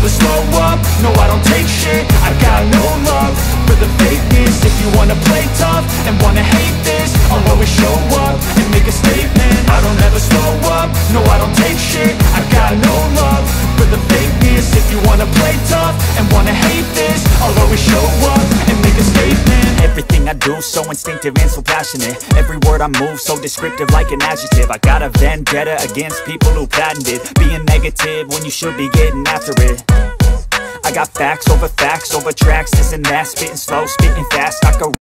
never slow up, no I don't take shit. I got no love for the fakeness. If you wanna play tough and wanna hate this, I'll always show up and make a statement. I don't ever slow up, no I don't take shit. I got no love for the fakeness. If you wanna play tough and wanna hate this, I'll always show up and make a statement. Everything I do so instinctive and so passionate. Every word I move so descriptive like an adjective. I got a vendetta against people who patented being negative when you should be getting after it. I got facts over tracks, this and that. Spitting slow, spitting fast, I could